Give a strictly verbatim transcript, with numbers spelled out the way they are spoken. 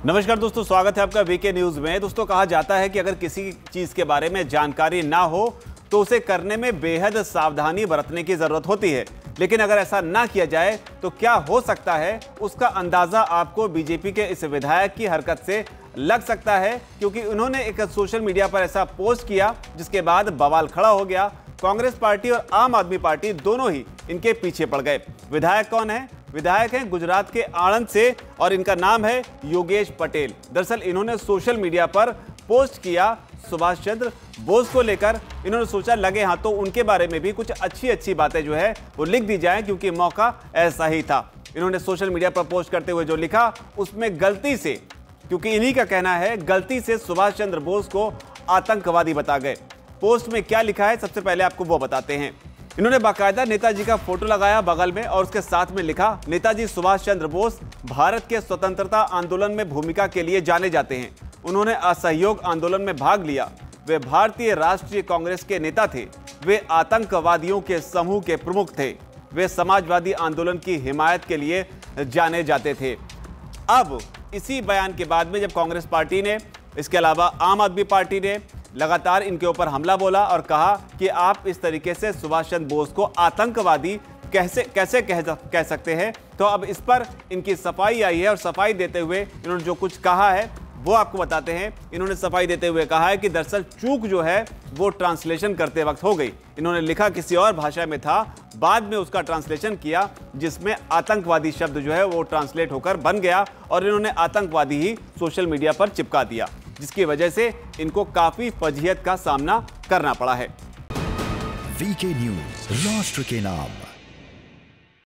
नमस्कार दोस्तों, स्वागत है आपका वीके न्यूज में। दोस्तों, कहा जाता है कि अगर किसी चीज के बारे में जानकारी ना हो तो उसे करने में बेहद सावधानी बरतने की जरूरत होती है, लेकिन अगर ऐसा ना किया जाए तो क्या हो सकता है उसका अंदाजा आपको बीजेपी के इस विधायक की हरकत से लग सकता है, क्योंकि उन्होंने एक सोशल मीडिया पर ऐसा पोस्ट किया जिसके बाद बवाल खड़ा हो गया। कांग्रेस पार्टी और आम आदमी पार्टी दोनों ही इनके पीछे पड़ गए। विधायक कौन है? विधायक हैं गुजरात के आणंद से और इनका नाम है योगेश पटेल। दरअसल इन्होंने सोशल मीडिया पर पोस्ट किया सुभाष चंद्र बोस को लेकर। इन्होंने सोचा लगे हाथ तो उनके बारे में भी कुछ अच्छी अच्छी बातें जो है वो लिख दी जाएं, क्योंकि मौका ऐसा ही था। इन्होंने सोशल मीडिया पर पोस्ट करते हुए जो लिखा उसमें गलती से, क्योंकि इन्हीं का कहना है, गलती से सुभाष चंद्र बोस को आतंकवादी बता गए। पोस्ट में क्या लिखा है सबसे पहले आपको वो बताते हैं। इन्होंने बाकायदा नेताजी का फोटो लगाया बगल में और उसके साथ में लिखा, नेताजी सुभाष चंद्र बोस भारत के स्वतंत्रता आंदोलन में भूमिका के लिए जाने जाते हैं। उन्होंने असहयोग आंदोलन में भाग लिया। वे भारतीय राष्ट्रीय कांग्रेस के नेता थे। वे आतंकवादियों के समूह के प्रमुख थे। वे समाजवादी आंदोलन की हिमायत के लिए जाने जाते थे। अब इसी बयान के बाद में जब कांग्रेस पार्टी ने, इसके अलावा आम आदमी पार्टी ने लगातार इनके ऊपर हमला बोला और कहा कि आप इस तरीके से सुभाष चंद्र बोस को आतंकवादी कैसे कैसे कह, कह सकते हैं, तो अब इस पर इनकी सफाई आई है। और सफाई देते हुए इन्होंने जो कुछ कहा है वो आपको बताते हैं। इन्होंने सफाई देते हुए कहा है कि दरअसल चूक जो है वो ट्रांसलेशन करते वक्त हो गई। इन्होंने लिखा किसी और भाषा में था, बाद में उसका ट्रांसलेशन किया जिसमें आतंकवादी शब्द जो है वो ट्रांसलेट होकर बन गया और इन्होंने आतंकवादी ही सोशल मीडिया पर चिपका दिया, जिसकी वजह से इनको काफी फजीहत का सामना करना पड़ा है। वीके न्यूज, राष्ट्र के नाम।